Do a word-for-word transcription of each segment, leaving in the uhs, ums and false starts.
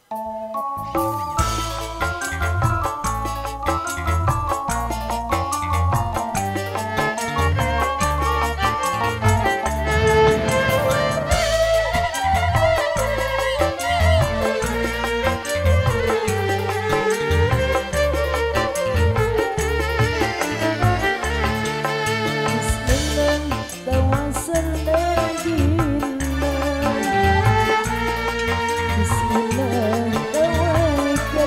Bismillah tawakkalna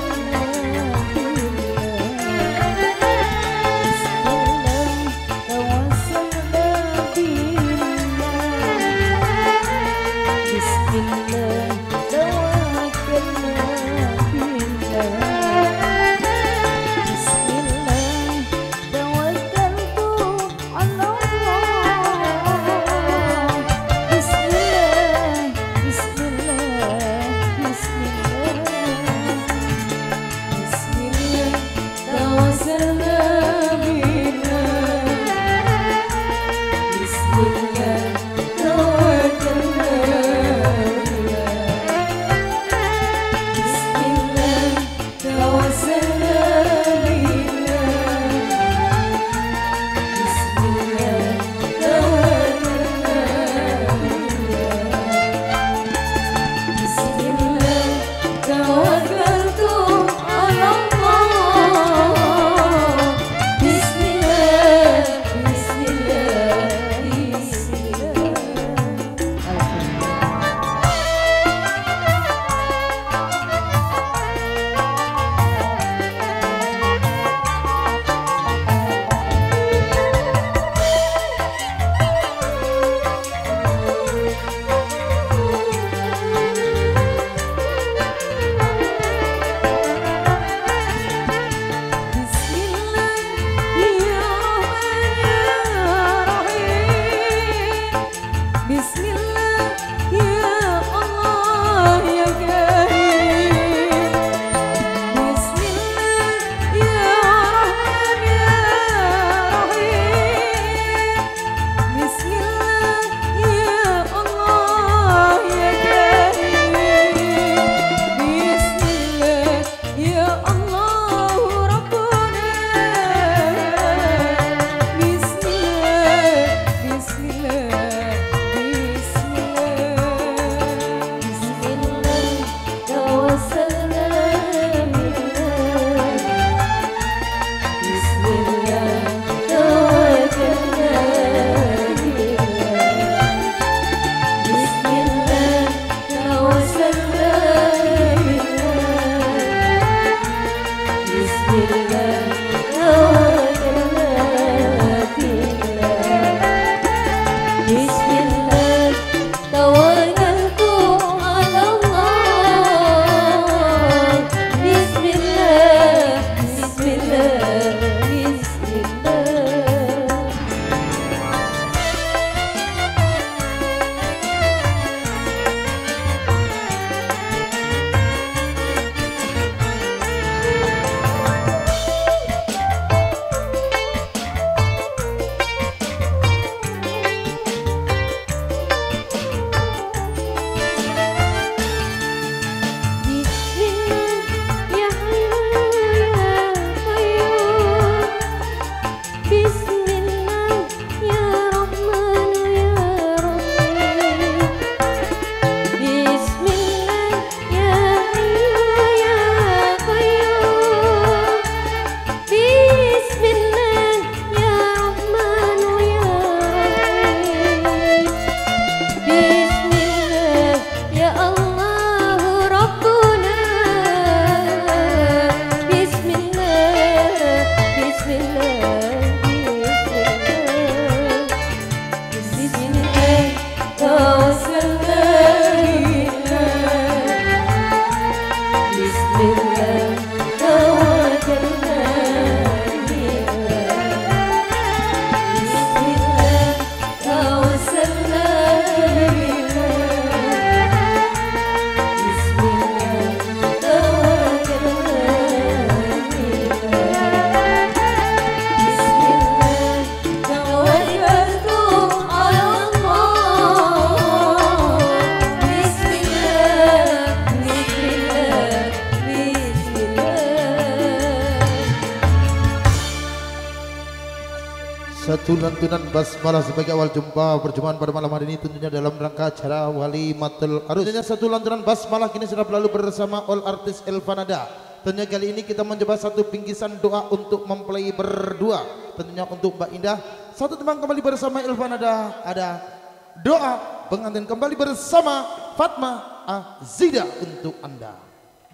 satu lantunan basmalah sebagai awal jumpa perjumpaan pada malam hari ini, tentunya dalam rangka acara Walimatul Arus. Tentunya satu lantunan basmalah kini sudah berlalu bersama all artis Elvanada. Tentunya kali ini kita mencoba satu bingkisan doa untuk mempelai berdua. Tentunya untuk Mbak Indah, satu teman kembali bersama Elvanada, ada doa pengantin kembali bersama Fatma Azida untuk Anda.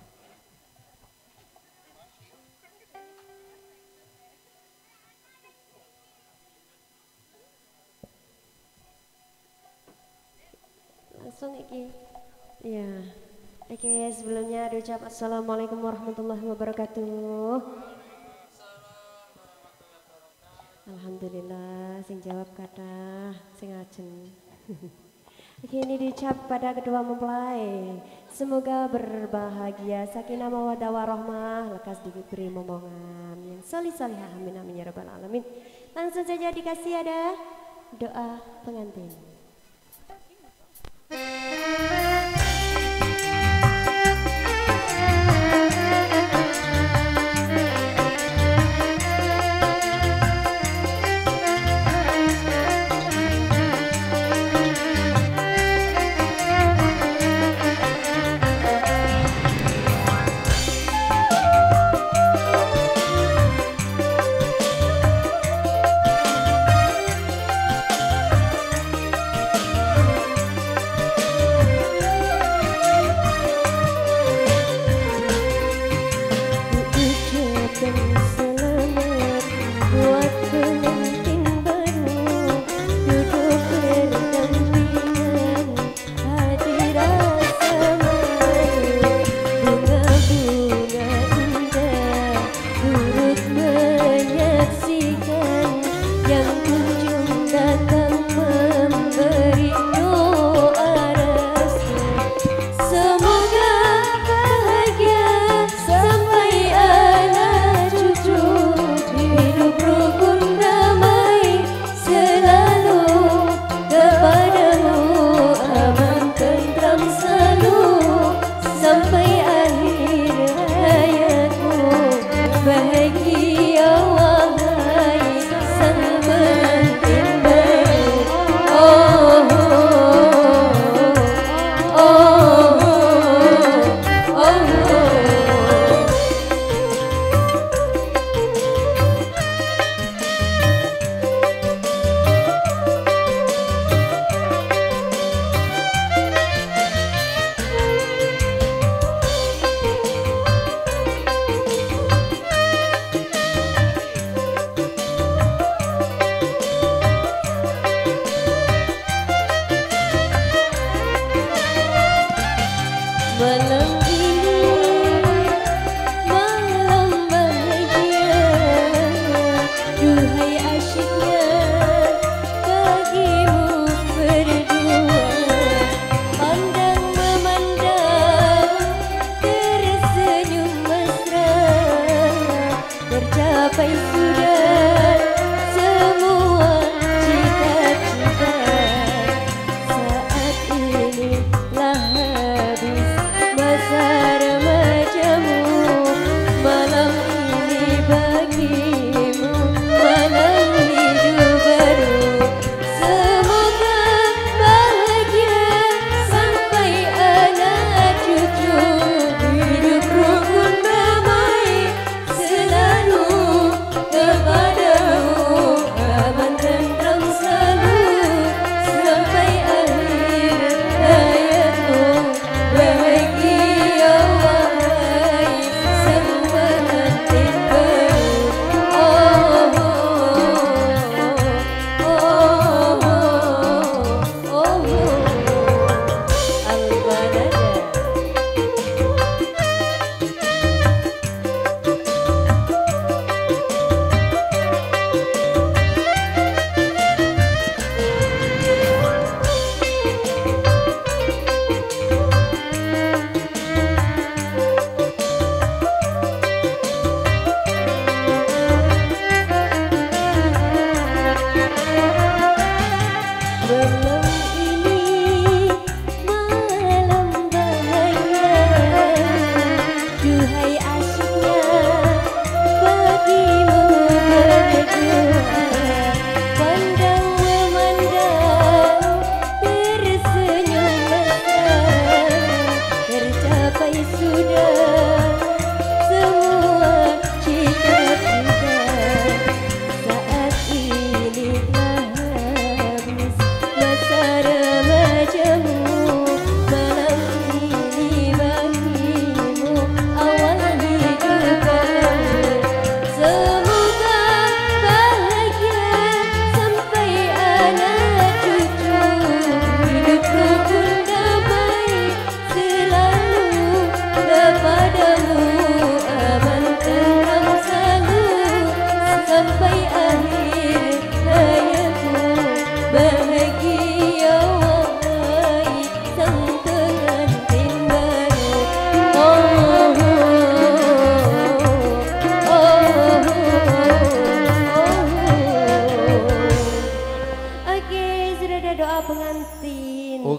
Langsung iki. Ya. Oke, sebelumnya diucap assalamualaikum warahmatullahi wabarakatuh. Alhamdulillah, sing jawab kata sing ajeng. Oke, ini diucap pada kedua mempelai. Semoga berbahagia, sakinah mawaddah warahmah, lekas diberi momongan yang solih solihah, amin amin ya rabbal alamin. Langsung saja dikasih ada doa pengantin.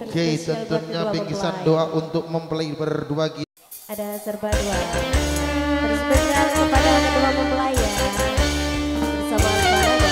Oke, Spesial buat tentunya kedua bingkisan mempelai. doa untuk mempelai berdua kita. Ada serba dua. Terspesial kepada kedua mempelai ya. Bersama Alfarada.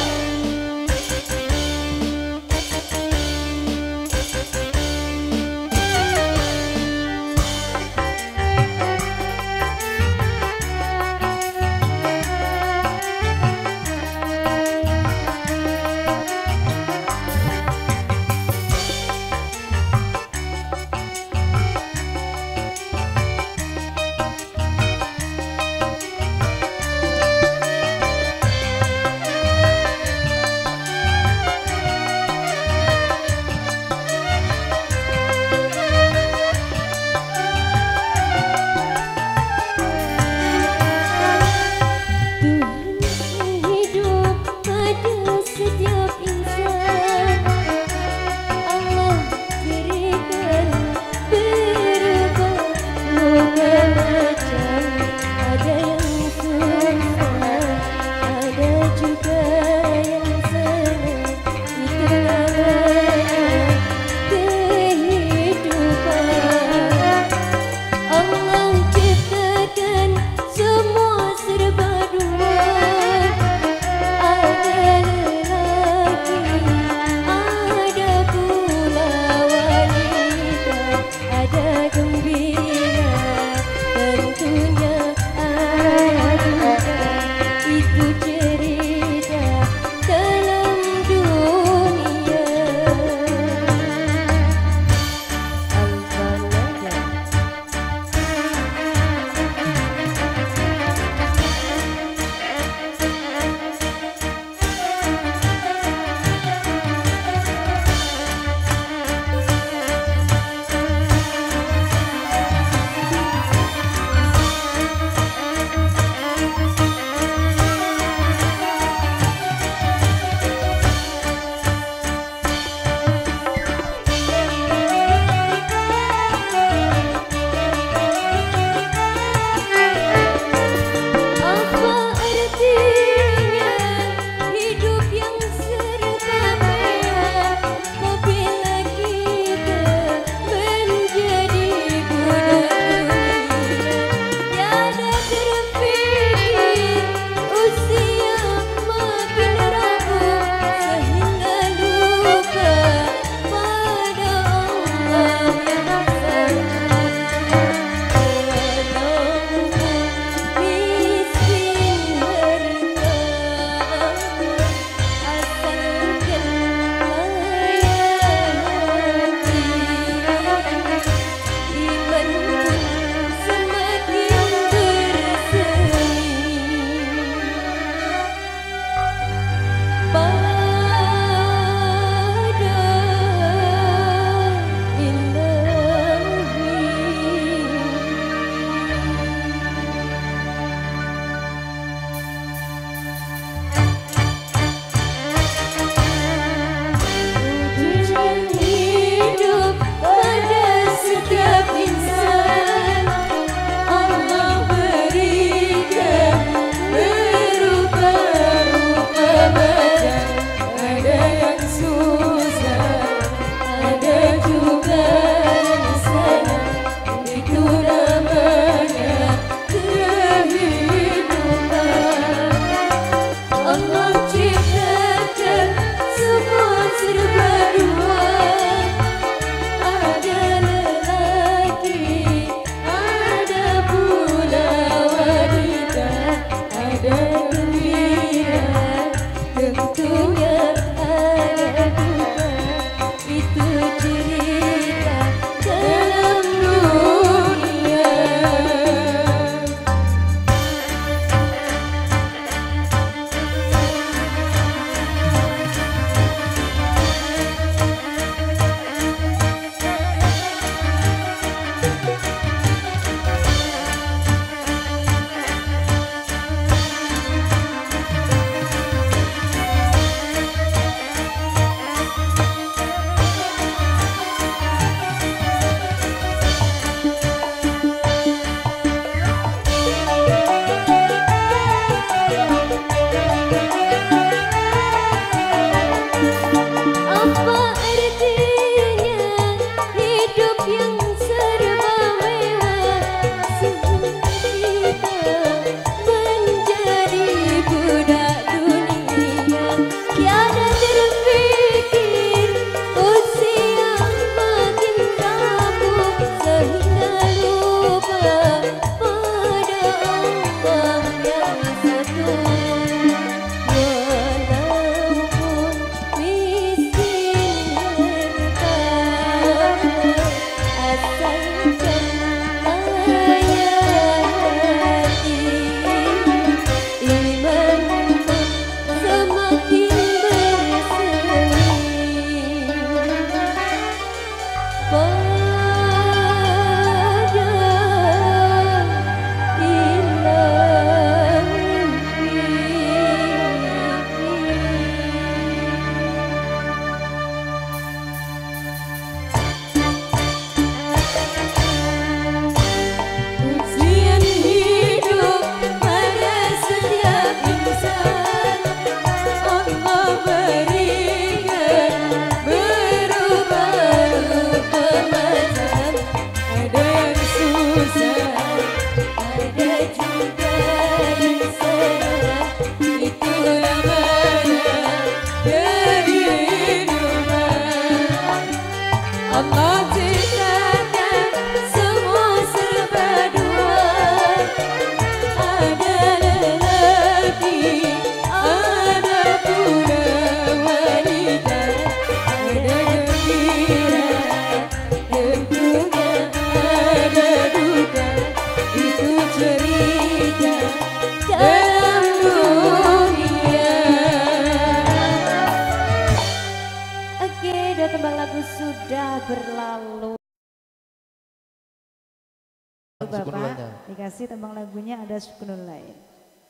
untuk Bapak dikasih tembang lagunya ada Sukunul Lain.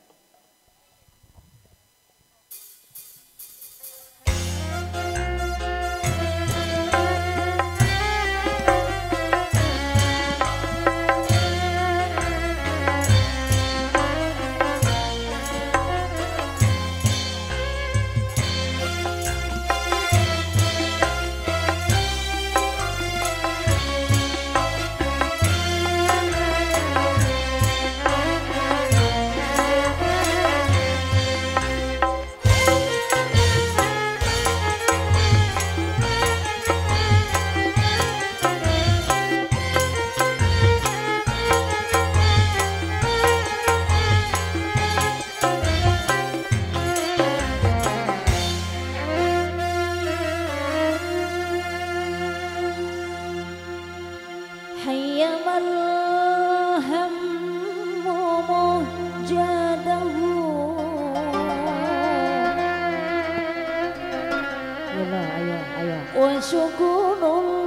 وشكون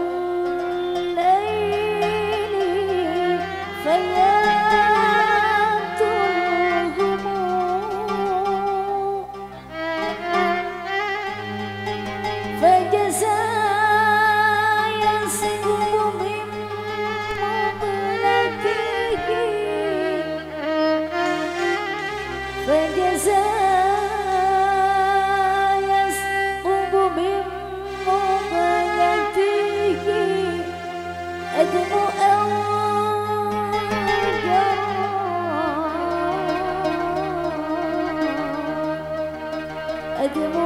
الليل فيات الهموم فجزى يسكب من مبلته فجزى أدمو أدمو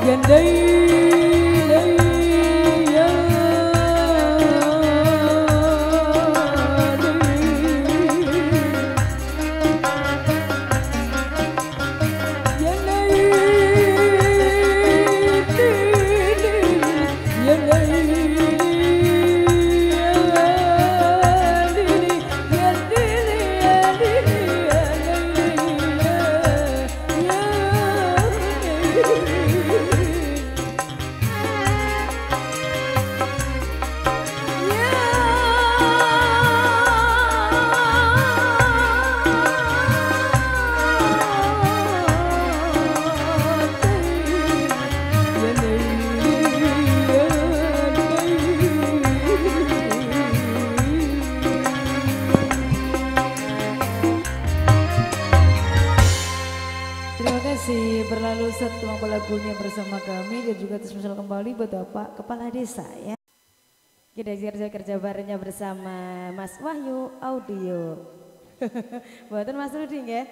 Berlalu satu lagunya bersama kami dan juga spesial kembali buat Bapak Kepala Desa ya. Kita kerja kerja barengnya bersama Mas Wahyu Audio. Buatan Mas Ruding ya.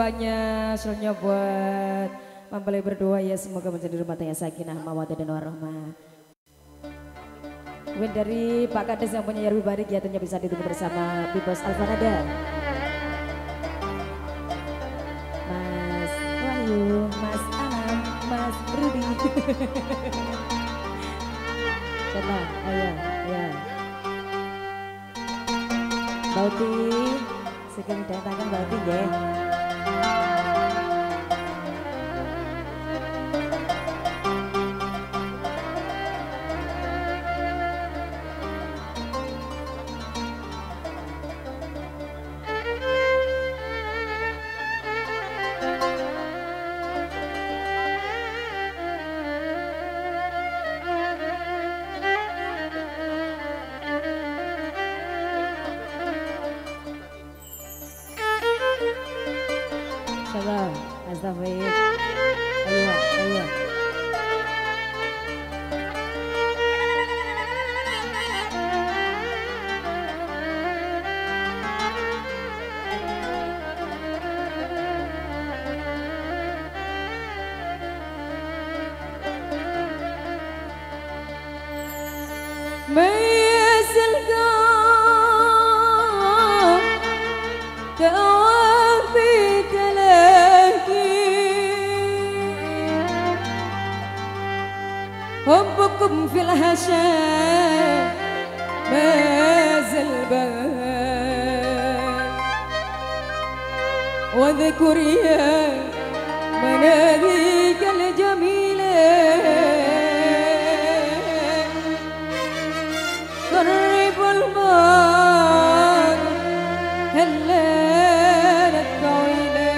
banyak, selanjutnya buat mempelai berdua ya, semoga menjadi rumah tangga sakinah mawaddah dan warahmah. Kemudian dari Pak Kades yang punya Yarwi Barik ya tentunya bisa ditunggu bersama Bibos Alfanada, Mas Wahyu, Mas Alam, Mas Rudi. Coba, ayo, ya. Bauti, sekarang datangkan Bauti ya. Sabar, astagfirullah. Ayo, ayo. Meyasalkan tawafi talaki hubbukum fil hasya mazal bal wa dhkur ya manadika al-jamila قرب الماء هلال الطويلة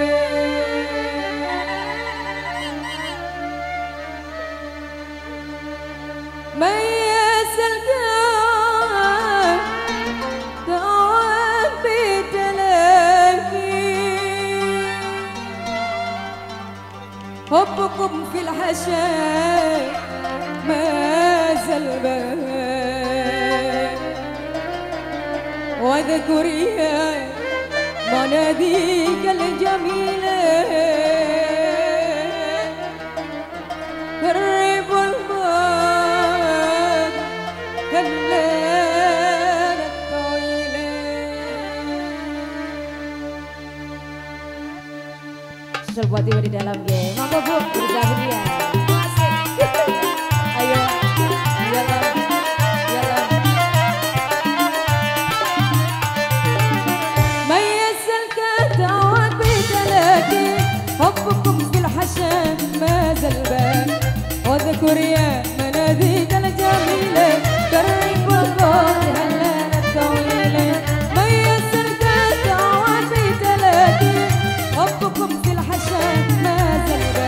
من يسلكان تعب بتلاقي حبكم في الحشا ما زال بال واذكر يا مناديك الجميلة قرب الماء هلال الطويلة. Serba tiba di dalam game. Mangga bu, Zahria. Ayo, jalan, jalan. حبكم في الحشا ما زال بال واذكر يا مناديك الجميلة قرب القوت هلال الطويلة من يسلك دعوات تلاقي حبكم في الحشا ما زال بال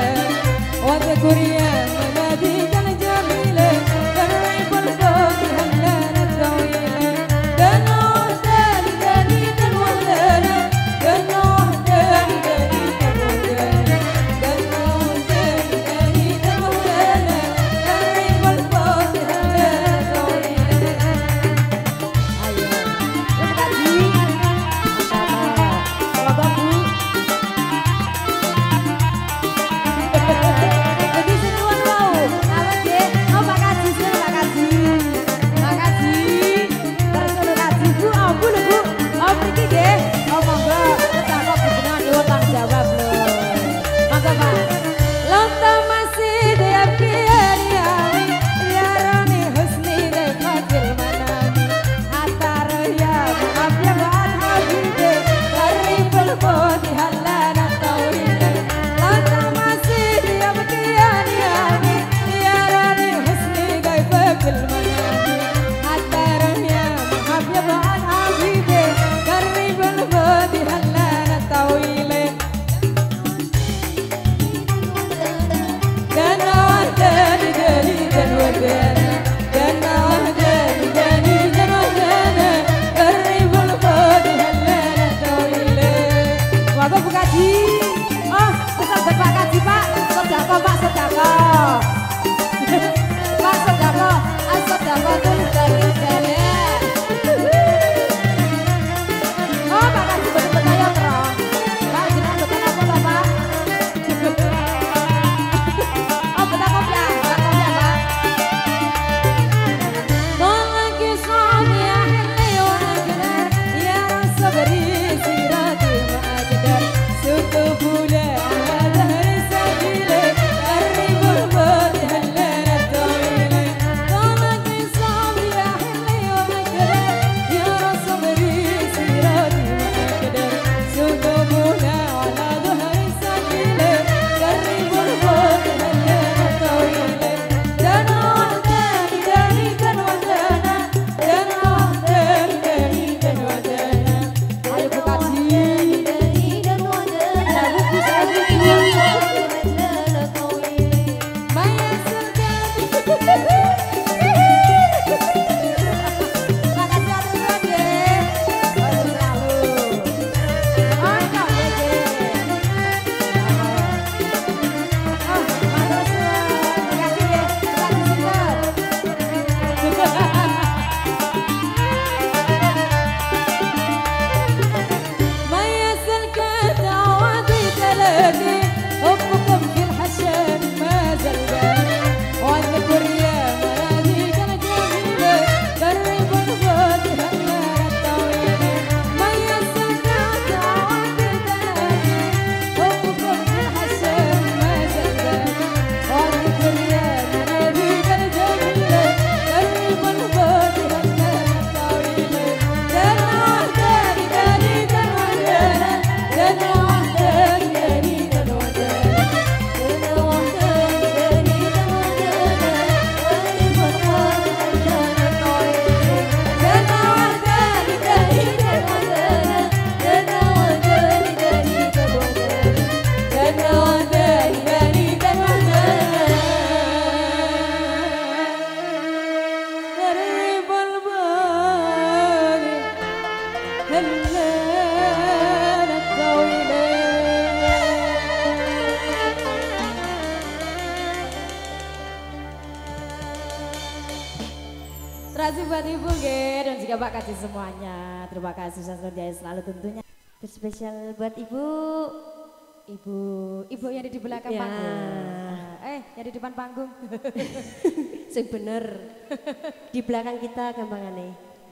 kasih buat Ibu Ge dan juga Pak Kasih semuanya. Terima kasih sukses jaya selalu tentunya. Spesial buat Ibu. Ibu, Ibu yang ada di belakang ya. panggung. Eh, yang di depan panggung. Sing bener. Di belakang kita gampangane.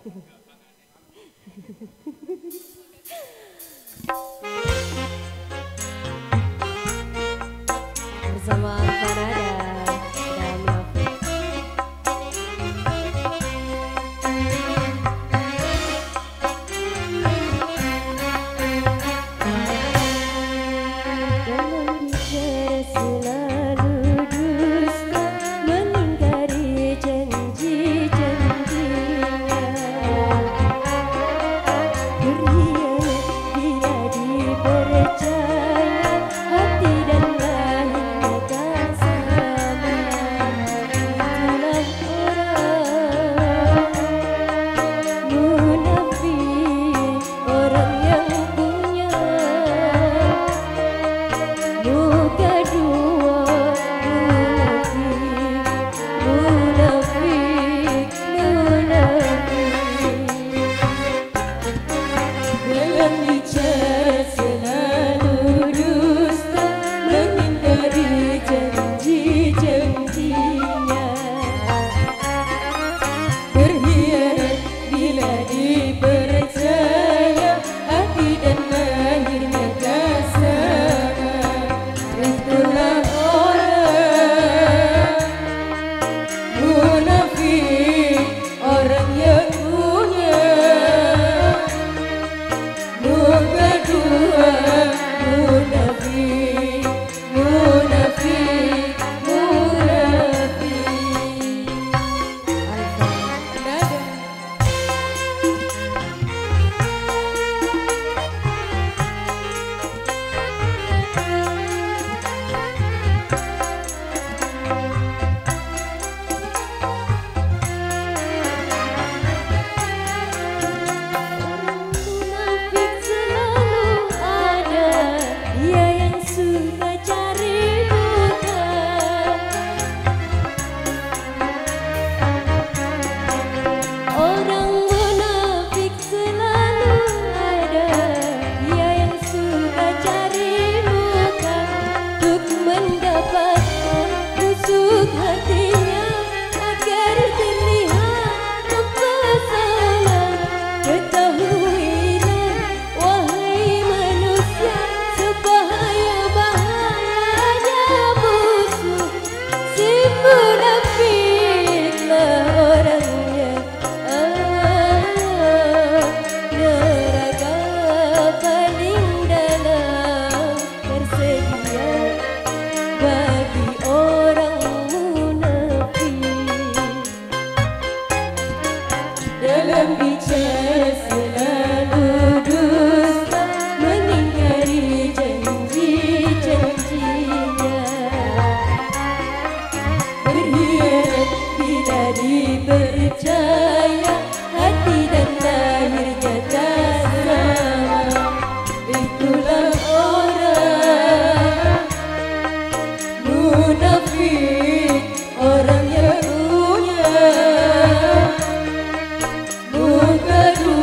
Bersama Fanada dan Nafi. Jangan bicara selalu dusta, mengingkari janji-janjinya. Berkhianat bila dipercaya, hati dan lahirnya tak sama. Itulah orang munafik, orang yang punya muka dua. Munafik, munafik, munafik. Dalam bicara selalu dusta, mengingkari janji-janjinya. Berkhianat bila dipercaya, hati dan lahirnya tak sama. Itulah orang munafik, orang yang punya muka dua. Munafik, munafik, munafik. Alfa Nada. Munafik selalu ada, dia yang suka cari muka. Orang munafik selalu ada, dia yang suka cari muka untuk mendapatkan busuk hatinya agar terlihat mempesona. Ketahuilah wahai manusia, sebahaya-bahayanya musuh. Si munafiklah orangnya, ah, neraka paling dalam tersedia bagi orang munafik. Dalam bicara selalu dusta, mengingkari janji-janjinya. Berkhianat bila dipercaya, hati dan lahirnya tak sama. Itulah orang munafik, orang yang punya muka dua.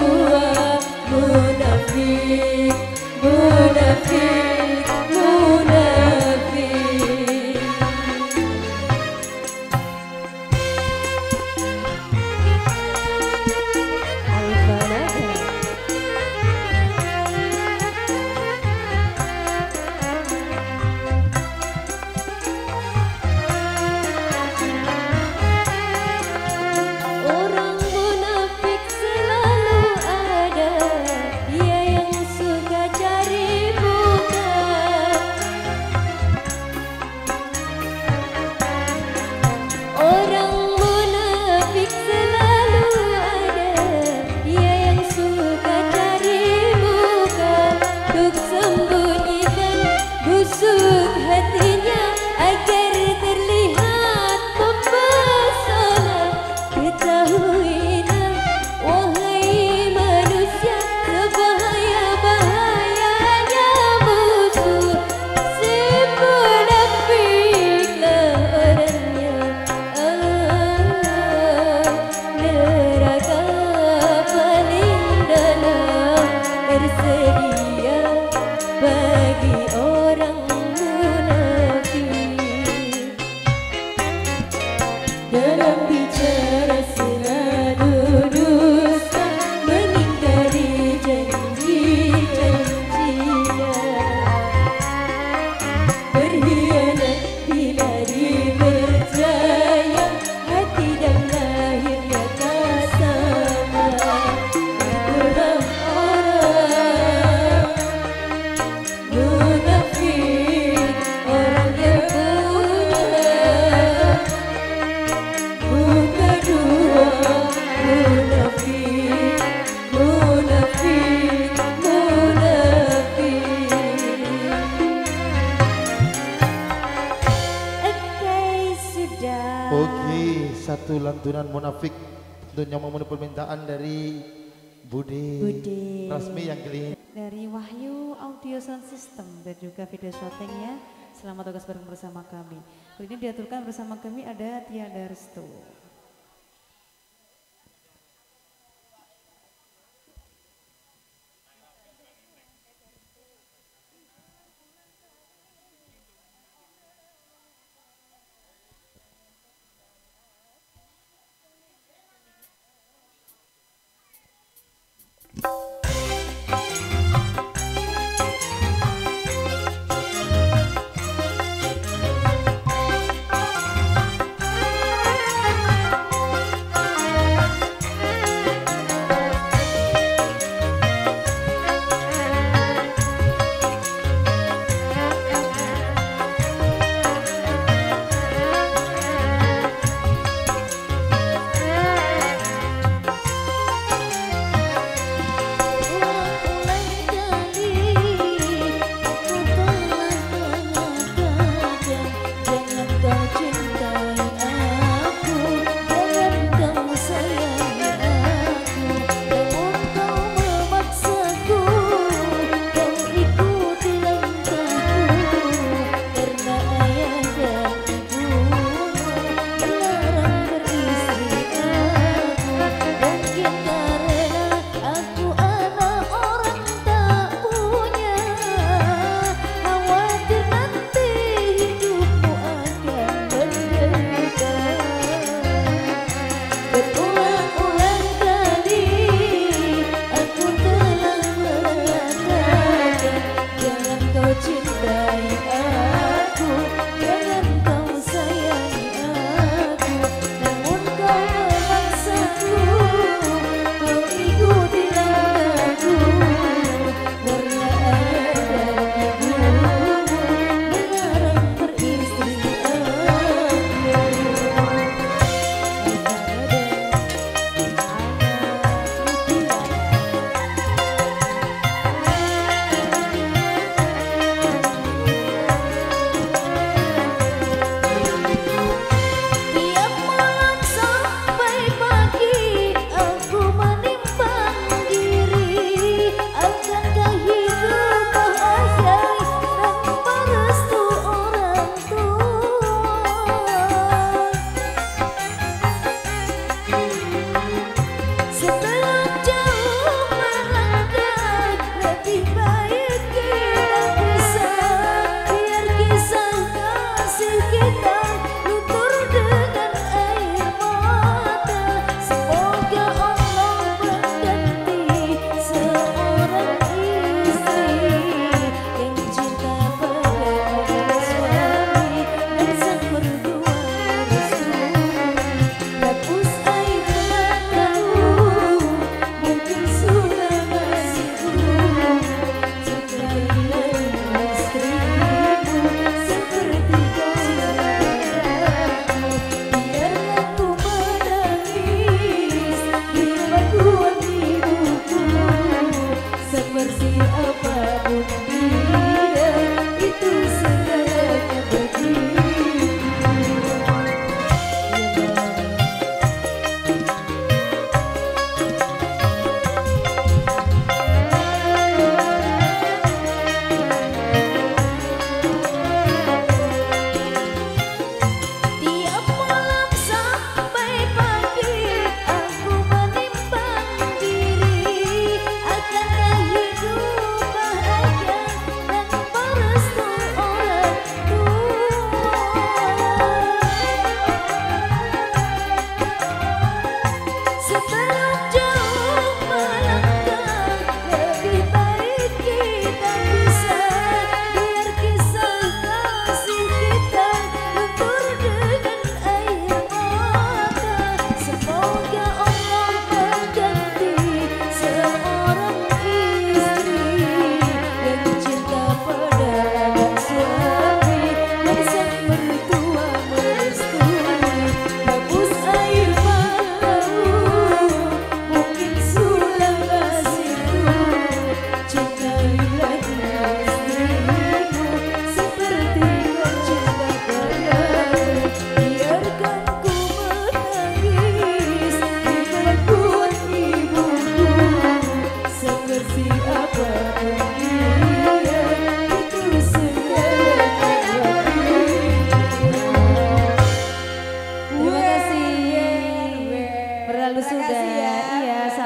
dengan Munafik tentunya memenuhi permintaan dari Bude, Bude. Rasmi yang kali Dari Wahyu Audio Sound System dan juga video shooting ya. Selamat tugas bareng bersama kami. Kali ini diaturkan bersama kami ada Tiada Restu.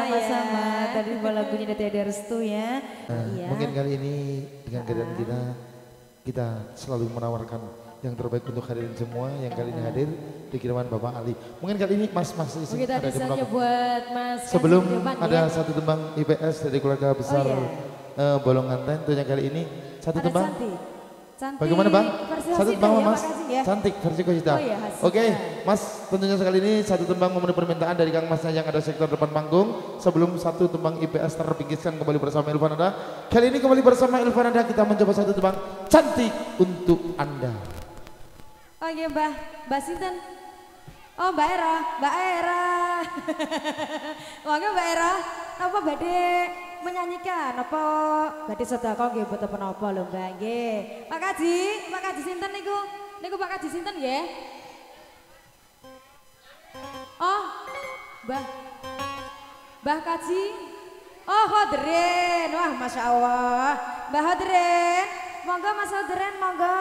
Sama-sama. Tadi lagunya dari Tiada Restu ya. Nah, Iya. mungkin kali ini dengan kehadiran kita, kita selalu menawarkan yang terbaik untuk hadirin semua yang kali ini hadir di kiriman Bapak Ali. Mungkin kali ini mas-mas di sini Kita ada di desainnya belakang. buat Mas Sebelum Kasih Depan, ada ya. satu tembang I P S dari keluarga besar Oh, iya. eh, Bolonganten, tentunya kali ini satu Ada tembang. Cantik. Cantik. Bagaimana Bang? Versi Satu Hasida tembang ya, Mas, Pak Kasih ya. cantik versi Kosita. Oh iya, Hasida. Oke Mas, tentunya sekali ini satu tembang memenuhi permintaan dari Kang Masnya yang ada sektor depan panggung. Sebelum satu tembang I P S terbingkiskan kembali bersama Ilvanada. Kali ini kembali bersama Ilvanada kita mencoba satu tembang cantik untuk Anda. Oh iya Mbak, Mbak Sinten. Oh Mbak Era, Mbak Era. Monggo Mbak Era, napa badhe menyanyikan apa badhe sedekah nggih boten menapa lho Mbak nggih. Pak Kaji, Pak Kaji sinten niku? Niku Pak Kaji sinten nggih? Oh, Mbah. Mbah Kaji. Oh, Hodren. Wah, Masya Allah. Mbah Hodren. Monggo Mas Hodren, monggo.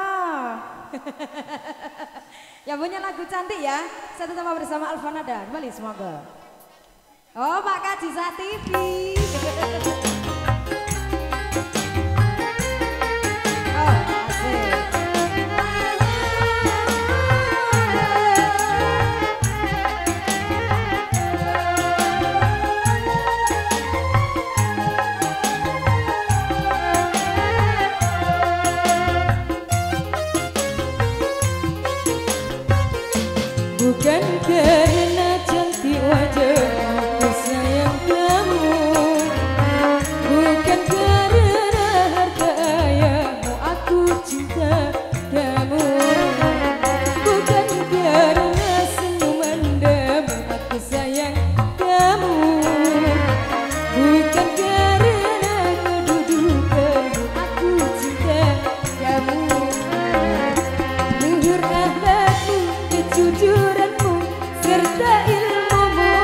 Ya punya lagu cantik ya. Satu tema bersama Alfanada. Kembali semoga. Oh, Pak Kaji Sativi. Oh, asik. Bukan karena cantik wajahmu sayang kamu, bukan karena harta ayahmu aku cinta kamu, bukan karena senyuman damu aku sayang kamu, bukan karena kedudukanmu aku cinta kamu. Luhur akhlakmu, kejujuranmu, serta ilmumu,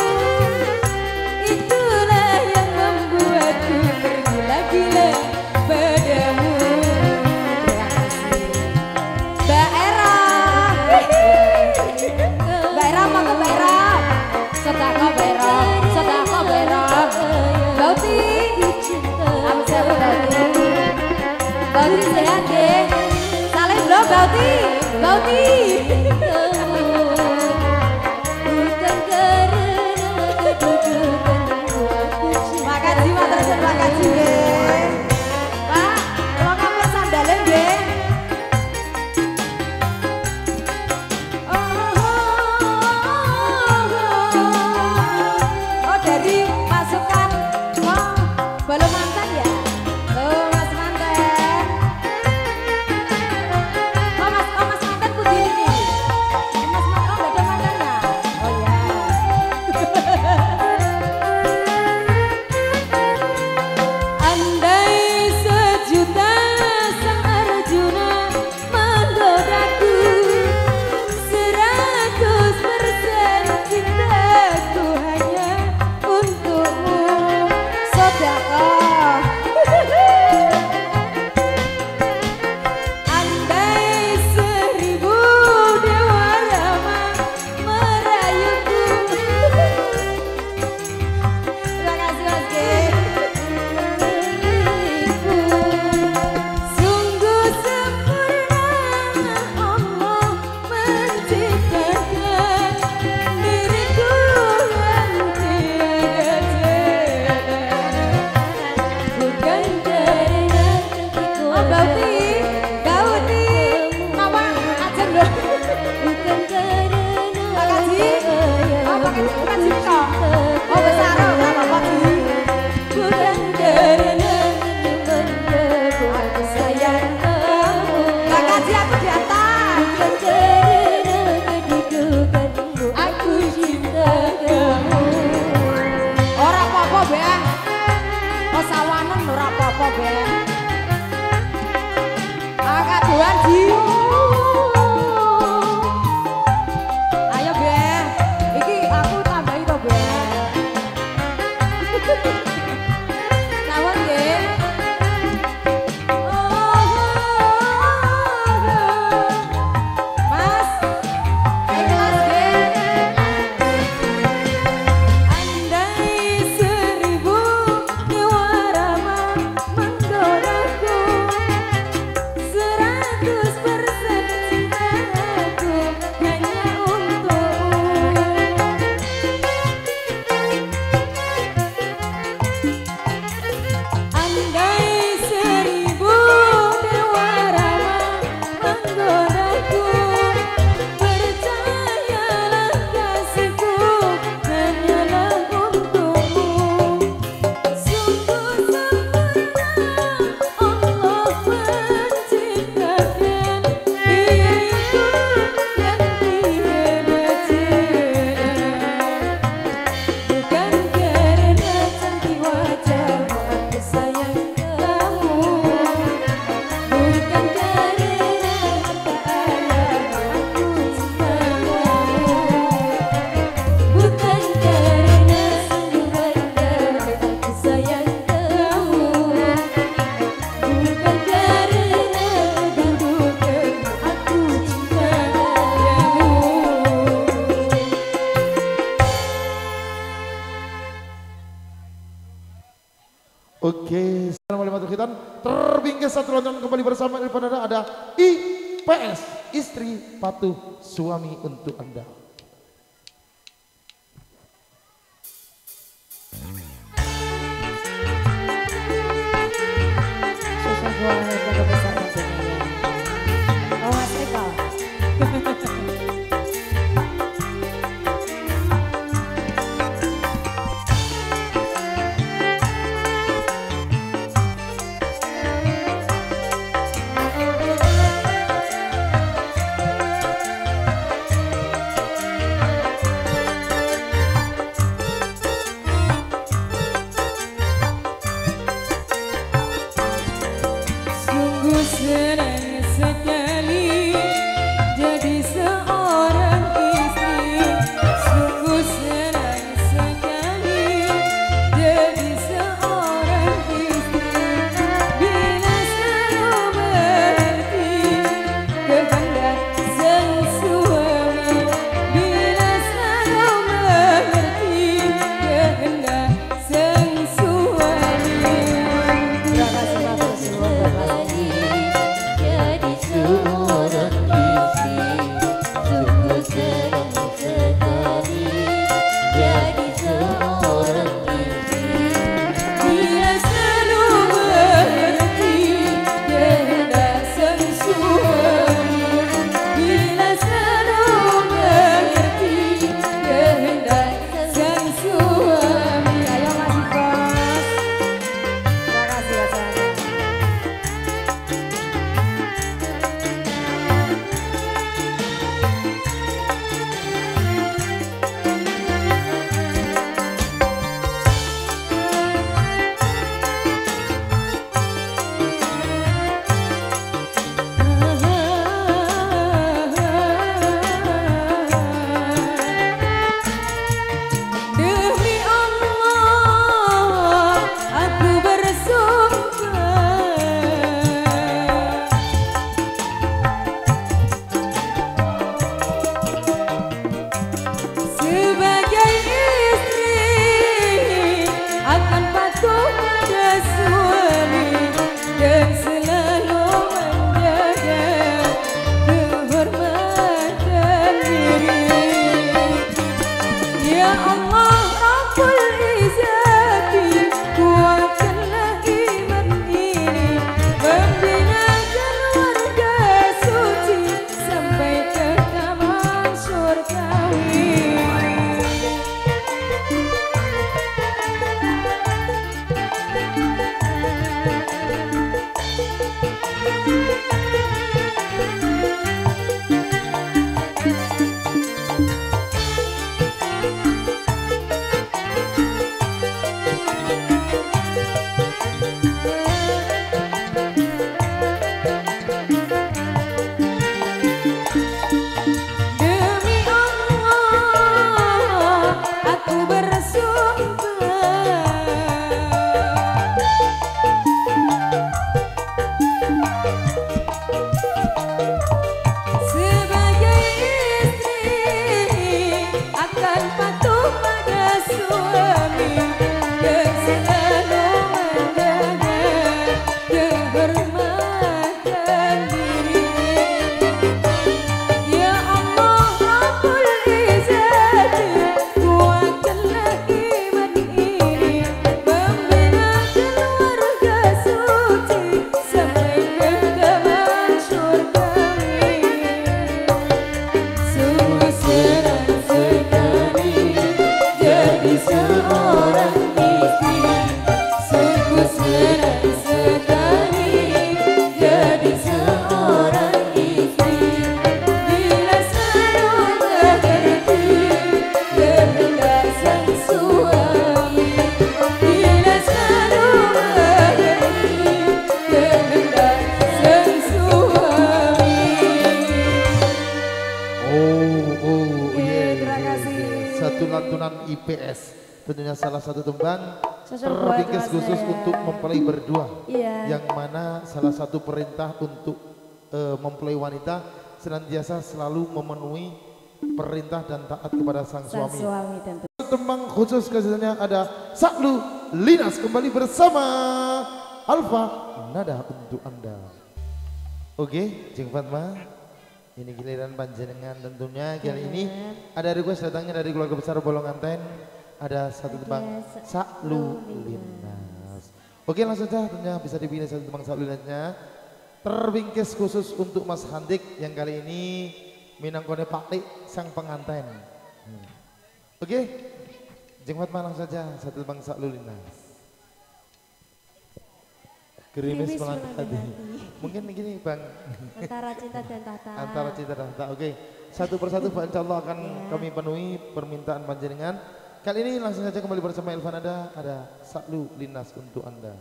itulah yang membuatku tergila-gila padamu. Terima kasih. Mbak Era. Mbak Era, monggo Mbak Era. Sedekah Mbak Era, sedekah Mbak Era. Bauti. Apa siapa Bauti? Bauti sehat nggih. Salim lho Bauti. Bauti. Bukan karena kedudukanmu aku cinta Makasih matur suwun, makasih nggih. Pak, kula ngapur sandale nggih. Oh, dari pasukan oh, Balo Manten ya? Oh, Mas Manten. Oh, Mas, oh, Mas Manten pundi niki? Oke, Assalamualaikum khitan. Terbingkis satu loncat kembali bersama Ilvanada ada I P S, istri patuh suami untuk Anda. Susah buang keluarga besar tentunya ya. Oh Mas Eko. Senang sekali jadi seorang istri, sungguh senang sekali jadi seorang istri. Bila selalu mengerti kehendak sang suami, bila selalu mengerti kehendak sang suami. Terima kasih Bapak Suwon Bapak. Jadi seorang istri, sungguh senang sekali jadi seorang istri. Dia selalu mengerti kehendak sang suami, bila selalu mengerti kehendak sang suami. Ayo Mas Bos. Terima kasih acaranya. Demi Allah aku bersumpah, sebagai istri akan patuh pada suami dan selalu menjaga kehormatan diri. Ya Allah Rabbul Izzati, kuatkanlah iman ini, membina keluarga suci sampai ke taman surgawi. Demi Allah aku bersumpah, sebagai istri akan patuh pada suami dan selalu menjaga kehormatan diri. Ya Allah Rabbul Izzati, kuatkanlah iman ini, membina keluarga suci sampai ke taman surgawi. Sungguh senang sekali jadi seorang istri, sungguh senang sekali jadi seorang istri. Bila selalu mengerti kehendak sang suami, bila selalu mengerti kehendak sang suami. Oh, oh, Oke, iya, terima iya, kasih. iya. Satu lantunan I P S, tentunya salah satu tembang Sosok buat terbingkis Mas khusus saya. untuk mempelai berdua. Iya. Yang mana salah satu perintah untuk eh, mempelai wanita senantiasa selalu memenuhi perintah dan taat kepada sang Sang suami. suami tentu. Tembang khusus keseluruhannya ada Saklu Linas kembali bersama Alfa Nada untuk Anda. Oke, Jeng Fatma, ini giliran panjenengan tentunya. Kali ini ada request datangnya dari keluarga besar Bolonganten. Ada satu tembang Saklu Linas. Oke, langsung saja tentunya bisa dipilih satu tembang Saklu Linasnya. Terbingkis khusus untuk Mas Handik yang kali ini minangkone Paklik sang pengantin. Hmm. Oke, Jeng Fatma langsung saja satu tembang Saklu Linas. Gerimis melantati. Mungkin begini Bang. Antara cinta dan tata. Antara cinta dan tata. Oke. Satu persatu Pak Insya Allah akan ya. Kami penuhi permintaan panjenengan. Kali ini langsung saja kembali bersama Elvanada. Ada Saklu Linas untuk Anda.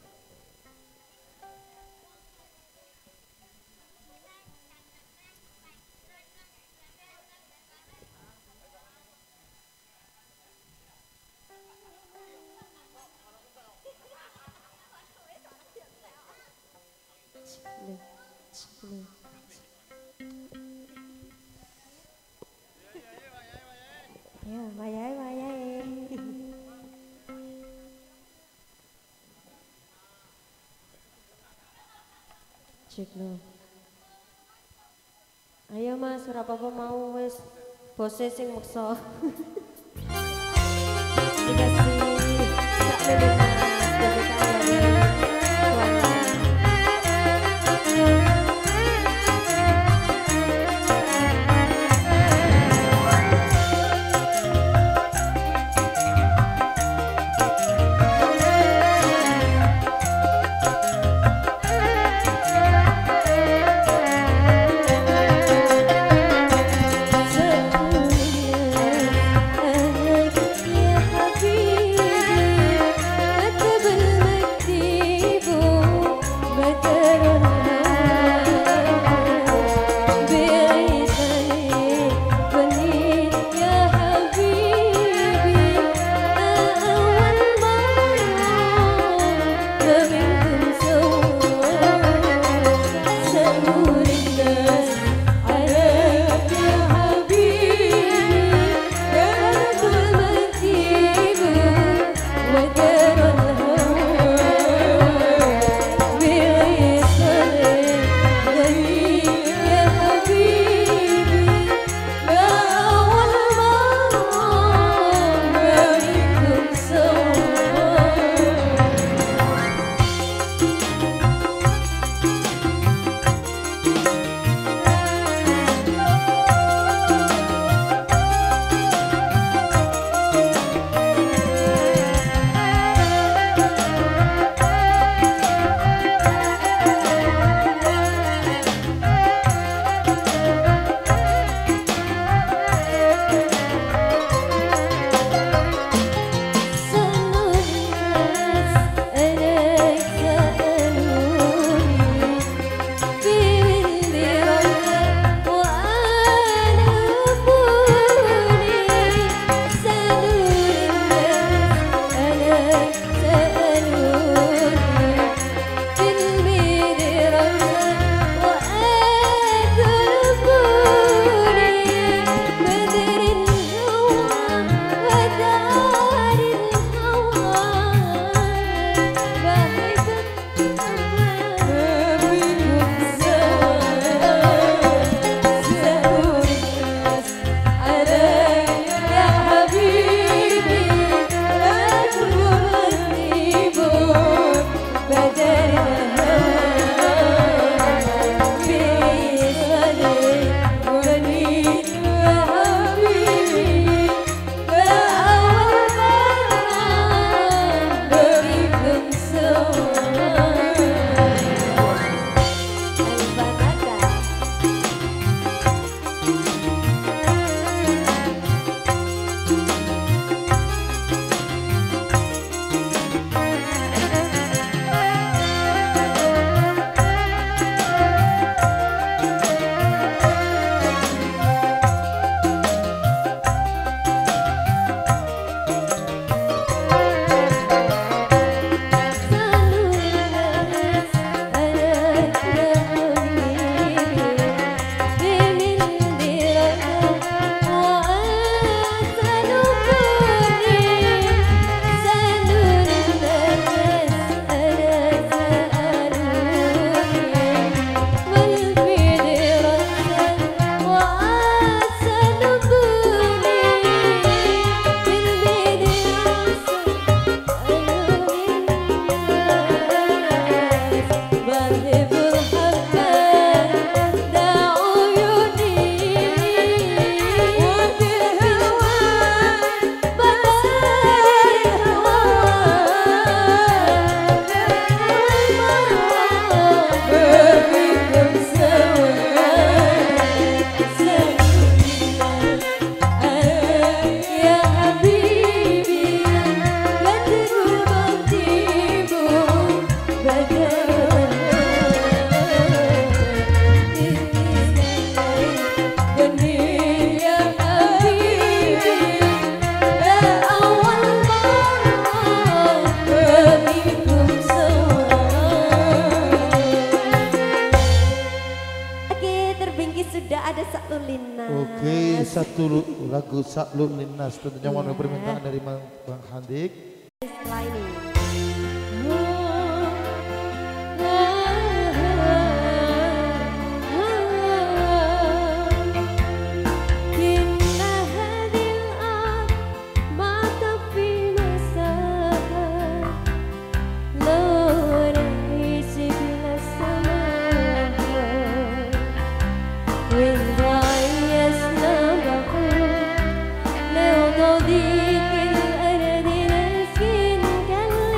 Ya, wayai wayai. Cek lo. Ayo Mas, ora apa-apa mau wis bose sing meksa. Dikasih sak lele Mas, dari kalian. satu lagu Sakluk Linnas tentunya mohon permintaan dari Bang Bang Handik. Lining. Di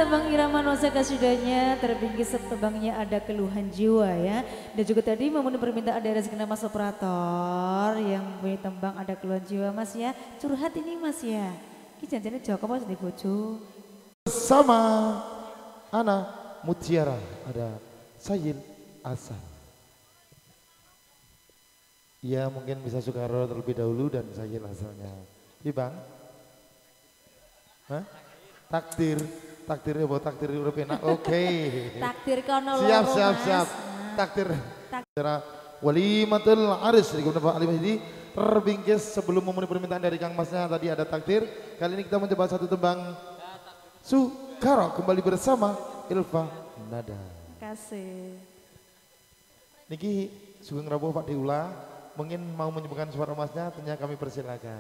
Bang Irama Nosa Kasudanya, terbingkis setebangnya ada keluhan jiwa ya. Dan juga tadi memenuhi permintaan dari segenap Mas Operator yang punya tembang ada keluhan jiwa Mas ya. Curhat ini Mas ya. Ki janjane Joko Mas di bojo. Bersama Ana Mutiara ada Sayil Asan. Ya mungkin bisa Soekarno terlebih dahulu dan Sayil asalnya. Iya Bang? Hah? Takdir, takdirnya buat takdir udah enak. Oke. Okay. Takdir kono Siap, loro, siap, Mas. siap. Takdir. Acara Walimatul Aris dari Kementerian Pak Ali Masjidi terbingkis sebelum memenuhi permintaan dari Kang Masnya tadi ada takdir. Kali ini kita mencoba satu tembang Sukaro kembali bersama Ilva Nada. Kasih. Niki Sugeng Rabu Pak Diula mungkin mau menyebutkan suara Masnya, tentunya kami persilakan.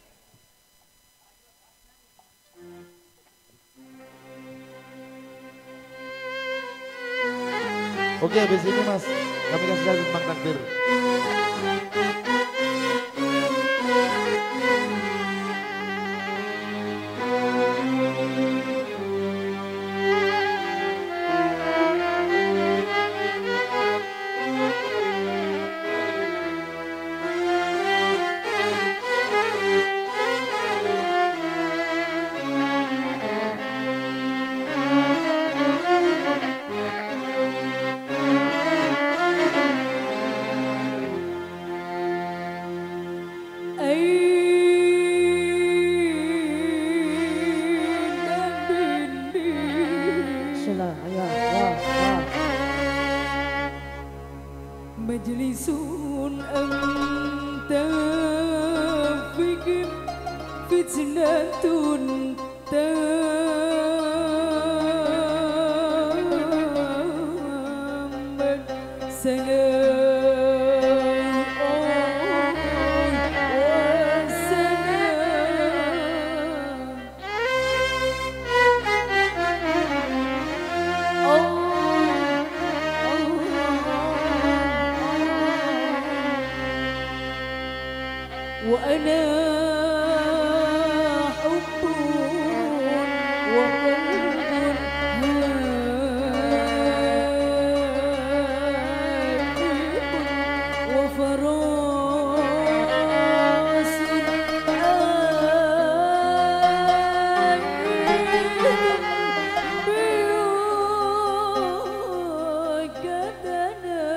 Oke, habis ini Mas, kami kasih satu tentang takdir. Majlisun anta fikir fitnatun tamat sangat وأنا حب وقلب هادئ وفراس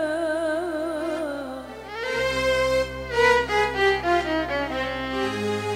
آمن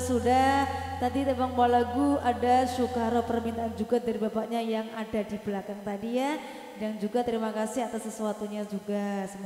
sudah. Tadi tebang bawa lagu ada Sukaro permintaan juga dari bapaknya yang ada di belakang tadi ya. Dan juga terima kasih atas sesuatunya juga.